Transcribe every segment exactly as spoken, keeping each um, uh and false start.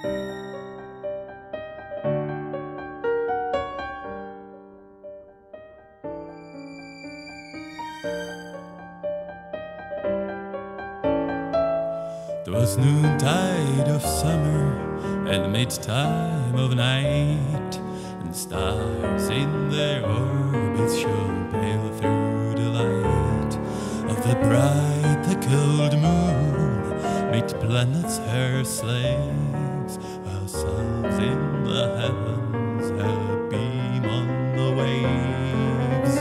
'Twas noontide of summer and mid-time of night, and stars in their orbits shone pale through the light of the bright, the cold moon made planets her slaves, ourselves in the heavens held a beam on the waves.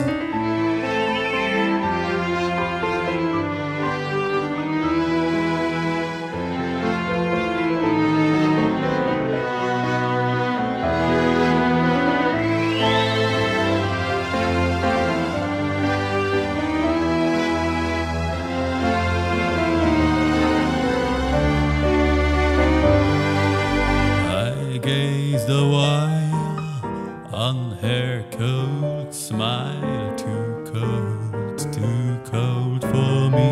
Gazed a while on her cold smile, too cold, too cold for me.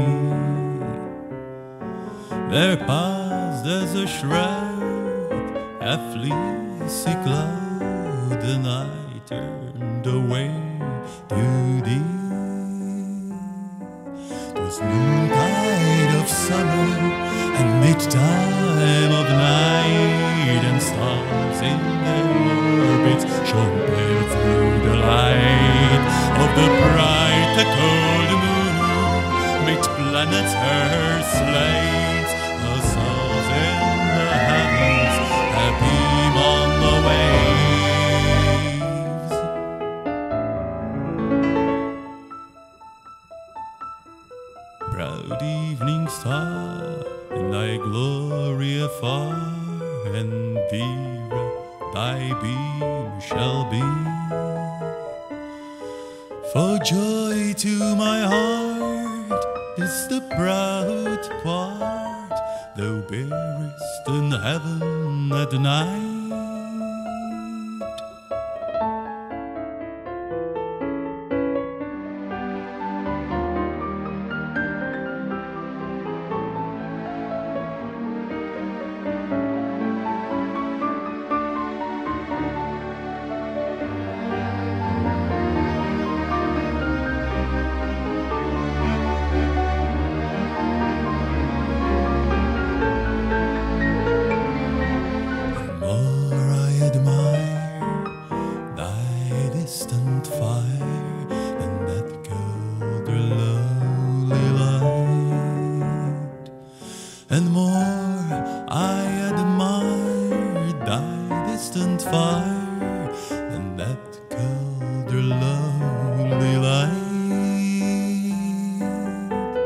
There passed as a shroud a fleecy cloud, and I turned away to thee. 'Twas noontide of summer and mid-time of night, and stars in their orbits shone pale through the light of the bright, the cold moon made planets her slaves, ourselves in the heavens, a beam on the waves. Proud evening star, in thy glory afar, and dearer thy beam shall be. For joy to my heart is the proud part thou bearest in heaven at night. Distant fire and that colder lonely light, and more I admire thy distant fire and that colder lonely light.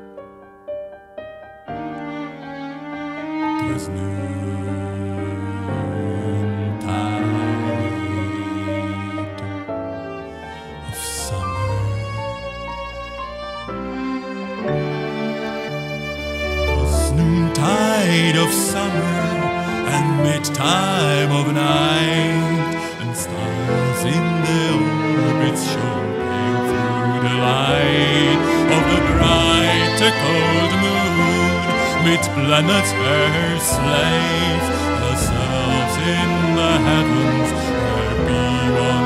'Twas noontide of summer and mid-time of night, and stars in their orbits shone pale through the light of the bright, the cold moon made planets her slaves, ourselves in the heavens, her beam on